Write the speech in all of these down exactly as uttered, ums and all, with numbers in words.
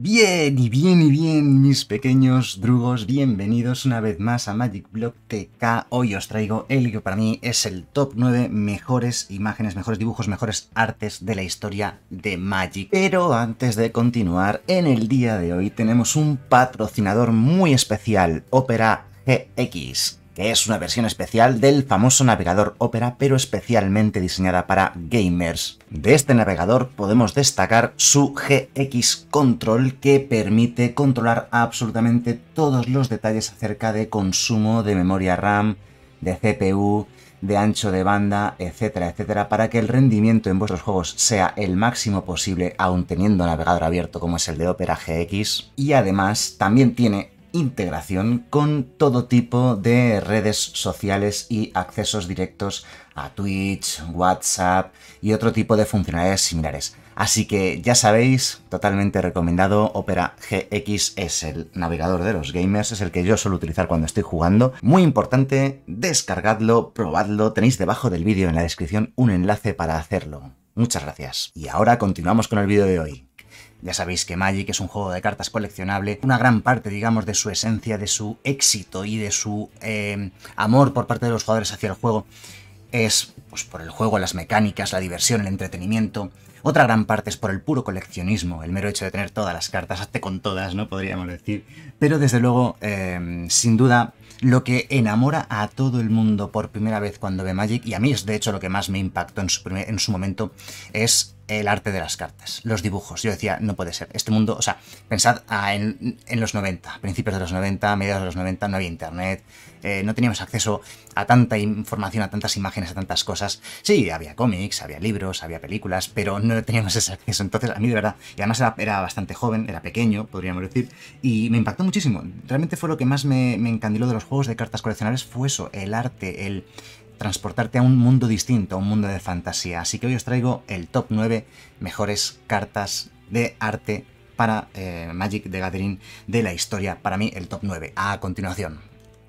Bien y bien y bien, mis pequeños drugos, bienvenidos una vez más a Magic Block T K. Hoy os traigo el que para mí es el top nueve mejores imágenes, mejores dibujos, mejores artes de la historia de Magic. Pero antes de continuar, en el día de hoy tenemos un patrocinador muy especial, Opera G X, que es una versión especial del famoso navegador Opera, pero especialmente diseñada para gamers. De este navegador podemos destacar su G X Control, que permite controlar absolutamente todos los detalles acerca de consumo de memoria RAM, de C P U, de ancho de banda, etcétera, etcétera, para que el rendimiento en vuestros juegos sea el máximo posible, aun teniendo navegador abierto como es el de Opera G X. Y además también tiene integración con todo tipo de redes sociales y accesos directos a Twitch, WhatsApp y otro tipo de funcionalidades similares. Así que ya sabéis, totalmente recomendado. Opera G X es el navegador de los gamers, es el que yo suelo utilizar cuando estoy jugando. Muy importante, descargadlo, probadlo, tenéis debajo del vídeo en la descripción un enlace para hacerlo. Muchas gracias. Y ahora continuamos con el vídeo de hoy. Ya sabéis que Magic es un juego de cartas coleccionable. Una gran parte, digamos, de su esencia, de su éxito y de su eh, amor por parte de los jugadores hacia el juego es pues, por el juego, las mecánicas, la diversión, el entretenimiento. Otra gran parte es por el puro coleccionismo, el mero hecho de tener todas las cartas, hazte con todas, ¿no? Podríamos decir. Pero desde luego, eh, sin duda, lo que enamora a todo el mundo por primera vez cuando ve Magic, y a mí es de hecho lo que más me impactó en su, primer, en su momento, es el arte de las cartas, los dibujos. Yo decía, no puede ser, este mundo, o sea, pensad ah, en, en los noventa, principios de los noventa, mediados de los noventa, no había internet, eh, no teníamos acceso a tanta información, a tantas imágenes, a tantas cosas. Sí, había cómics, había libros, había películas, pero no teníamos ese acceso. Entonces, a mí de verdad, y además era, era bastante joven, era pequeño, podríamos decir, y me impactó muchísimo. Realmente fue lo que más me, me encandiló de los juegos de cartas coleccionables, fue eso, el arte, el transportarte a un mundo distinto, a un mundo de fantasía. Así que hoy os traigo el top nueve mejores cartas de arte para eh, Magic the Gathering de la historia. Para mí, el top nueve. A continuación.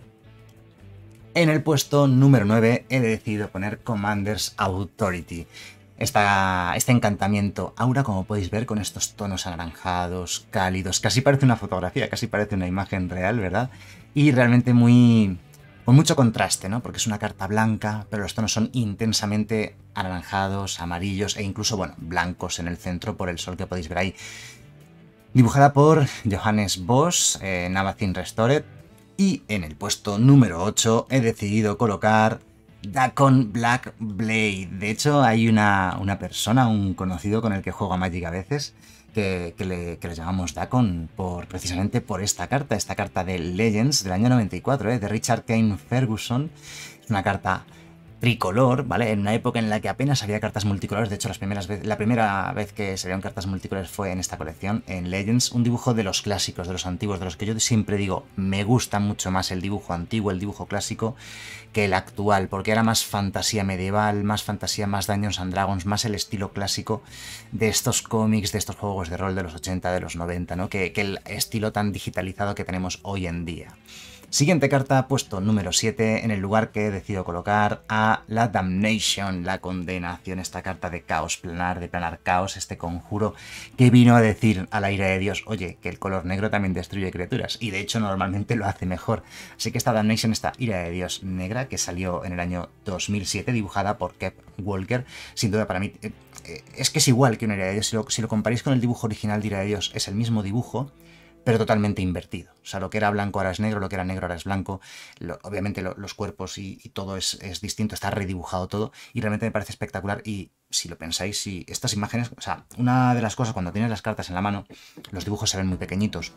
En el puesto número nueve he decidido poner Commander's Authority. Esta, este encantamiento aura, como podéis ver, con estos tonos anaranjados, cálidos. Casi parece una fotografía, casi parece una imagen real, ¿verdad? Y realmente muy... con mucho contraste, ¿no? Porque es una carta blanca, pero los tonos son intensamente anaranjados, amarillos e incluso, bueno, blancos en el centro por el sol que podéis ver ahí. Dibujada por Johannes Bosch, eh, Navathine Restored. Y en el puesto número ocho he decidido colocar Dakkon Black Blade. De hecho, hay una, una persona, un conocido con el que juego a Magic a veces, que, que, le, que le llamamos Dakkon por, precisamente por esta carta, esta carta de Legends del año noventa y cuatro, ¿eh? De Richard Kane Ferguson. Es una carta tricolor, ¿vale? En una época en la que apenas había cartas multicolores. De hecho, las primeras vez, la primera vez que salieron cartas multicolores fue en esta colección, en Legends. Un dibujo de los clásicos, de los antiguos, de los que yo siempre digo, me gusta mucho más el dibujo antiguo, el dibujo clásico, que el actual, porque era más fantasía medieval, más fantasía, más Dungeons and Dragons, más el estilo clásico de estos cómics, de estos juegos de rol de los ochenta, de los noventa, ¿no? Que, que el estilo tan digitalizado que tenemos hoy en día. Siguiente carta, puesto número siete, en el lugar que he decidido colocar a la Damnation, la condenación, esta carta de caos planar, de planar caos, este conjuro que vino a decir a la ira de Dios, oye, que el color negro también destruye criaturas, y de hecho normalmente lo hace mejor. Así que esta Damnation, esta ira de Dios negra, que salió en el año dos mil siete, dibujada por Kev Walker, sin duda para mí, eh, eh, es que es igual que una ira de Dios. Si lo, si lo comparáis con el dibujo original de ira de Dios, es el mismo dibujo, pero totalmente invertido. O sea, lo que era blanco ahora es negro, lo que era negro ahora es blanco. Lo, obviamente lo, los cuerpos y, y todo es, es distinto, está redibujado todo, y realmente me parece espectacular. Y si lo pensáis, si estas imágenes, o sea, una de las cosas cuando tienes las cartas en la mano, los dibujos se ven muy pequeñitos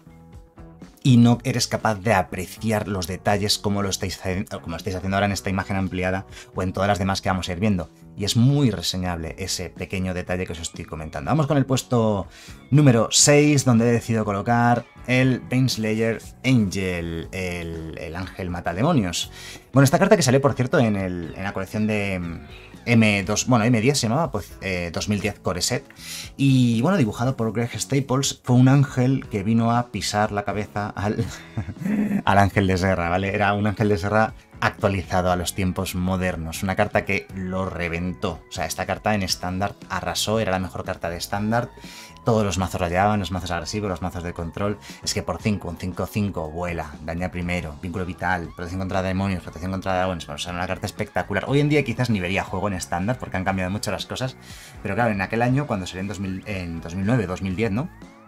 y no eres capaz de apreciar los detalles como lo estáis, como lo estáis haciendo ahora en esta imagen ampliada o en todas las demás que vamos a ir viendo. Y es muy reseñable ese pequeño detalle que os estoy comentando. Vamos con el puesto número seis, donde he decidido colocar el Baneslayer Angel, el, el ángel matademonios. Bueno, esta carta que salió, por cierto, en, el, en la colección de eme dos, bueno, eme diez se llamaba, pues eh, dos mil diez Core Set, y bueno, dibujado por Greg Staples, fue un ángel que vino a pisar la cabeza al, al ángel de Serra, ¿vale? Era un ángel de Serra actualizado a los tiempos modernos. Una carta que lo reventó. O sea, esta carta en estándar arrasó, era la mejor carta de estándar. Todos los mazos la llevaban, los mazos agresivos, los mazos de control. Es que por cinco, un cinco cinco, vuela, daña primero, vínculo vital, protección contra demonios, protección contra dragones. Bueno, o sea, una carta espectacular. Hoy en día quizás ni vería juego en estándar porque han cambiado mucho las cosas. Pero claro, en aquel año, cuando salió en, dos mil, en dos mil nueve, dos mil diez, ¿no?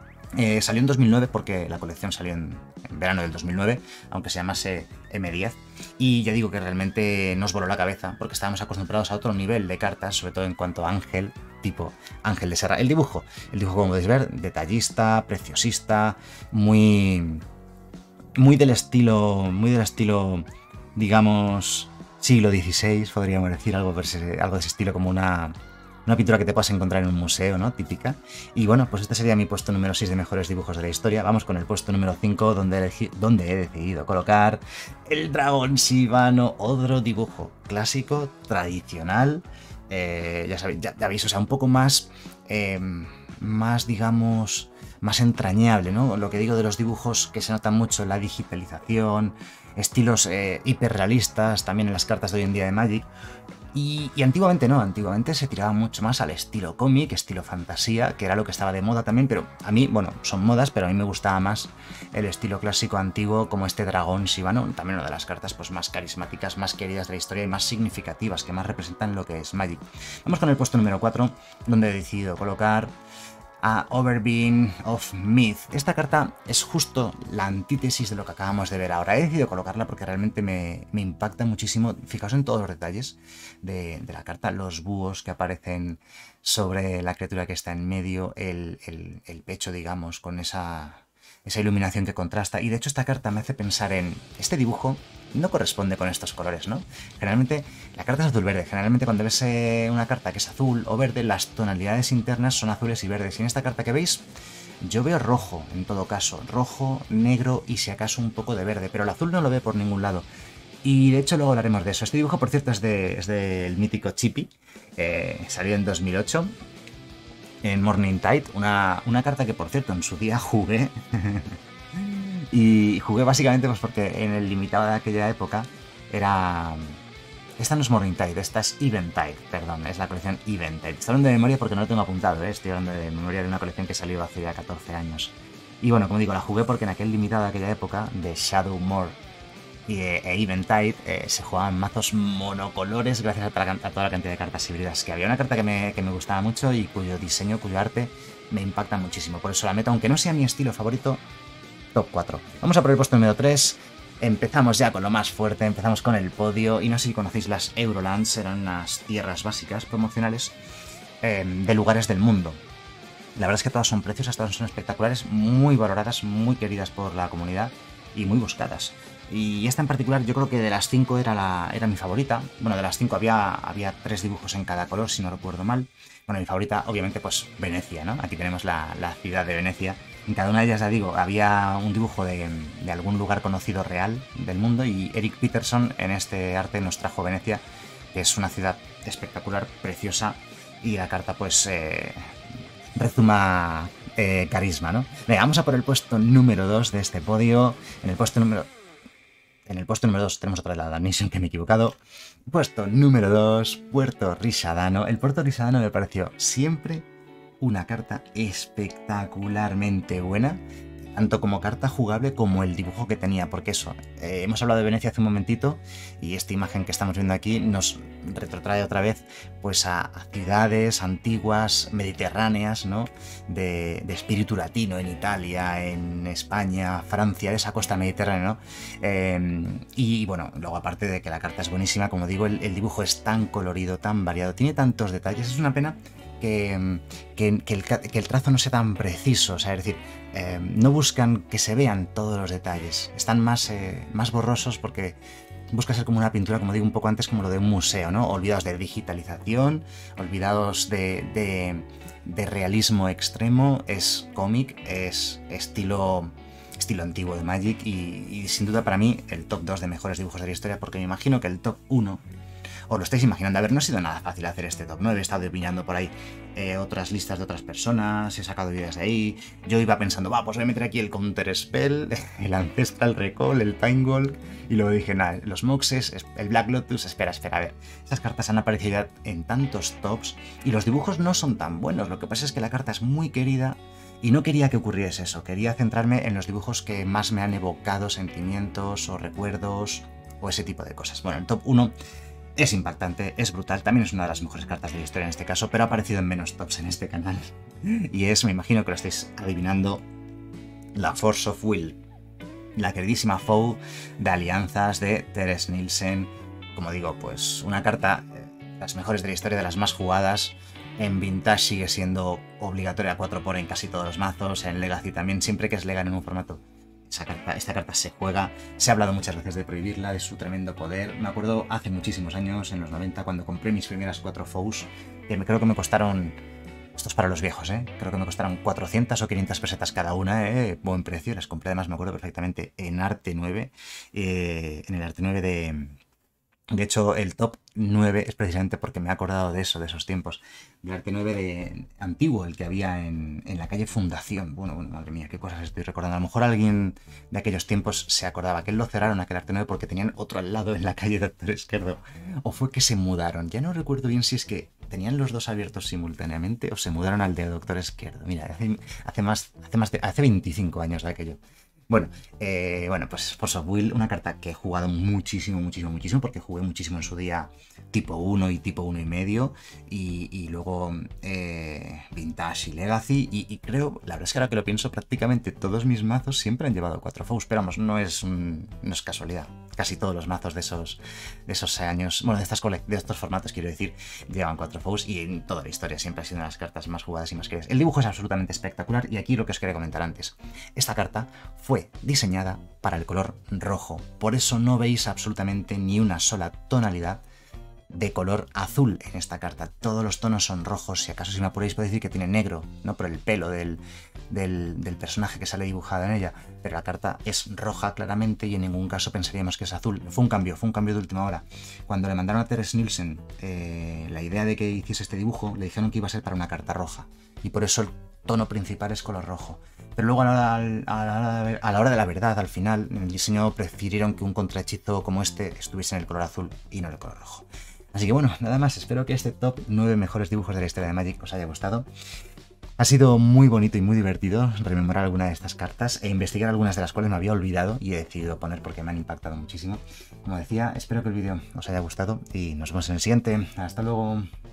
Eh, salió en dos mil nueve porque la colección salió en, en verano del dos mil nueve, aunque se llamase eme diez. Y ya digo que realmente nos voló la cabeza porque estábamos acostumbrados a otro nivel de cartas, sobre todo en cuanto a Ángel, tipo Ángel de Serra. El dibujo, el dibujo como podéis ver, detallista, preciosista, muy, muy del estilo, muy del estilo, digamos, siglo dieciséis, podríamos decir, algo, algo de ese estilo, como una... Una pintura que te puedas encontrar en un museo, ¿no? Típica. Y bueno, pues este sería mi puesto número seis de mejores dibujos de la historia. Vamos con el puesto número cinco, donde, elegí, donde he decidido colocar el dragón Shyvano, otro dibujo clásico, tradicional. Eh, ya sabéis, ya, ya veis, o sea, un poco más, eh, más, digamos, más entrañable, ¿no? Lo que digo de los dibujos que se notan mucho en la digitalización, estilos eh, hiperrealistas, también en las cartas de hoy en día de Magic. Y, y antiguamente no, antiguamente se tiraba mucho más al estilo cómic, estilo fantasía, que era lo que estaba de moda también, pero a mí, bueno, son modas, pero a mí me gustaba más el estilo clásico antiguo, como este dragón Shyvano, también una de las cartas pues más carismáticas, más queridas de la historia y más significativas, que más representan lo que es Magic. Vamos con el puesto número cuatro, donde he decidido colocar a Overbeing of Myth. Esta carta es justo la antítesis de lo que acabamos de ver ahora. He decidido colocarla porque realmente me, me impacta muchísimo. Fijaos en todos los detalles de, de la carta, los búhos que aparecen sobre la criatura que está en medio, el, el, el pecho, digamos, con esa, esa iluminación que contrasta. Y de hecho esta carta me hace pensar en este dibujo. No corresponde con estos colores, ¿no? Generalmente la carta es azul-verde. Generalmente cuando ves eh, una carta que es azul o verde, las tonalidades internas son azules y verdes. Y en esta carta que veis, yo veo rojo, en todo caso. Rojo, negro y si acaso un poco de verde. Pero el azul no lo ve por ningún lado. Y de hecho luego hablaremos de eso. Este dibujo, por cierto, es, de, es del mítico Chippy. Eh, salió en dos mil ocho. En Morningtide. Una, una carta que, por cierto, en su día jugué... Y jugué básicamente pues porque en el limitado de aquella época era... Esta no es Morningtide, esta es Eventide, perdón, es la colección Eventide. Estoy hablando de memoria porque no lo tengo apuntado, ¿eh? Estoy hablando de memoria de una colección que salió hace ya catorce años. Y bueno, como digo, la jugué porque en aquel limitado de aquella época, de Shadowmoor y e Eventide, eh, se jugaban mazos monocolores gracias a, a toda la cantidad de cartas híbridas que había. Una carta que me, que me gustaba mucho y cuyo diseño, cuyo arte me impacta muchísimo. Por eso la meto, aunque no sea mi estilo favorito, top cuatro. Vamos a por el puesto número tres. Empezamos ya con lo más fuerte, empezamos con el podio. Y no sé si conocéis las Eurolands, eran unas tierras básicas promocionales eh, de lugares del mundo. La verdad es que todas son preciosas, todas son espectaculares, muy valoradas, muy queridas por la comunidad y muy buscadas. Y esta en particular yo creo que de las cinco era, la, era mi favorita. Bueno, de las cinco había, había tres dibujos en cada color, si no recuerdo mal. Bueno, mi favorita, obviamente, pues Venecia, ¿no? Aquí tenemos la, la ciudad de Venecia. En cada una de ellas, ya digo, había un dibujo de, de algún lugar conocido real del mundo y Eric Peterson en este arte nos trajo Venecia, que es una ciudad espectacular, preciosa, y la carta pues eh, rezuma eh, carisma, ¿no? Venga, vamos a por el puesto número dos de este podio. En el puesto número... En el puesto número dos tenemos otra vez la Damnation, que me he equivocado. Puesto número dos, Puerto Risadano. El Puerto Risadano me pareció siempre una carta espectacularmente buena, tanto como carta jugable como el dibujo que tenía, porque eso, eh, hemos hablado de Venecia hace un momentito y esta imagen que estamos viendo aquí nos retrotrae otra vez pues a, a ciudades antiguas, mediterráneas, ¿no? De, de espíritu latino en Italia, en España, Francia, de esa costa mediterránea, ¿no? Eh, y bueno, luego aparte de que la carta es buenísima, como digo, el, el dibujo es tan colorido, tan variado, tiene tantos detalles, es una pena Que, que, que, el, que el trazo no sea tan preciso, o sea, es decir, eh, no buscan que se vean todos los detalles, están más, eh, más borrosos porque busca ser como una pintura, como digo un poco antes, como lo de un museo, ¿no? Olvidados de digitalización, olvidados de, de, de realismo extremo, es cómic, es estilo, estilo antiguo de Magic y, y sin duda para mí el top dos de mejores dibujos de la historia, porque me imagino que el top uno os lo estáis imaginando. A ver, no ha sido nada fácil hacer este top nueve, he estado opinando por ahí eh, otras listas de otras personas, he sacado ideas de ahí, yo iba pensando, va, pues voy a meter aquí el Counter Spell, el Ancestral Recall, el Time Gold, y luego dije, nada, los Moxes, el Black Lotus, espera, espera, a ver, esas cartas han aparecido ya en tantos tops, y los dibujos no son tan buenos, lo que pasa es que la carta es muy querida, y no quería que ocurriese eso, quería centrarme en los dibujos que más me han evocado sentimientos o recuerdos o ese tipo de cosas. Bueno, el top uno es impactante, es brutal, también es una de las mejores cartas de la historia en este caso, pero ha aparecido en menos tops en este canal. Y es, me imagino que lo estáis adivinando, la Force of Will, la queridísima foe de alianzas de Teres Nielsen. Como digo, pues una carta, eh, las mejores de la historia, de las más jugadas. En Vintage sigue siendo obligatoria cuatro por en casi todos los mazos, en Legacy también, siempre que es legal en un formato. Esa carta, esta carta se juega, se ha hablado muchas veces de prohibirla, de su tremendo poder. Me acuerdo hace muchísimos años, en los noventa, cuando compré mis primeras cuatro foes, que me, creo que me costaron, esto es para los viejos, ¿eh? Creo que me costaron cuatrocientas o quinientas pesetas cada una, ¿eh? Buen precio, las compré además, me acuerdo perfectamente, en Arte nueve, eh, en el Arte nueve de... De hecho, el top nueve es precisamente porque me he acordado de eso, de esos tiempos. Del Arte nueve de antiguo, el que había en, en la calle Fundación. Bueno, bueno, madre mía, qué cosas estoy recordando. A lo mejor alguien de aquellos tiempos se acordaba que él lo cerraron, aquel Arte nueve, porque tenían otro al lado en la calle Doctor Esquerdo. O fue que se mudaron. Ya no recuerdo bien si es que tenían los dos abiertos simultáneamente o se mudaron al de Doctor Esquerdo. Mira, hace, hace más, hace más de, hace veinticinco años de aquello. Bueno, eh, bueno, pues Force of Will, una carta que he jugado muchísimo, muchísimo, muchísimo, porque jugué muchísimo en su día tipo uno y tipo uno y medio, y, y luego eh, Vintage y Legacy, y, y creo, la verdad es que ahora que lo pienso, prácticamente todos mis mazos siempre han llevado cuatro foes, pero vamos, no es, un, no es casualidad. Casi todos los mazos de esos, de esos años, bueno, de, estas de estos formatos, quiero decir, llevan cuatro foes, y en toda la historia siempre ha sido una de las cartas más jugadas y más queridas. El dibujo es absolutamente espectacular, y aquí lo que os quería comentar antes. Esta carta fue diseñada para el color rojo, por eso no veis absolutamente ni una sola tonalidad de color azul en esta carta. Todos los tonos son rojos, si acaso si me apuráis puedo decir que tiene negro, no por el pelo del, del, del personaje que sale dibujado en ella, pero la carta es roja claramente y en ningún caso pensaríamos que es azul. Fue un cambio, fue un cambio de última hora. Cuando le mandaron a Teres Nielsen eh, la idea de que hiciese este dibujo, le dijeron que iba a ser para una carta roja, y por eso el tono principal es color rojo. Pero luego a la, hora, a, la, a la hora de la verdad, al final, en el diseño prefirieron que un contrahechizo como este estuviese en el color azul y no en el color rojo. Así que bueno, nada más, espero que este top nueve mejores dibujos de la historia de Magic os haya gustado. Ha sido muy bonito y muy divertido rememorar alguna de estas cartas e investigar algunas de las cuales me había olvidado y he decidido poner porque me han impactado muchísimo. Como decía, espero que el vídeo os haya gustado y nos vemos en el siguiente. Hasta luego.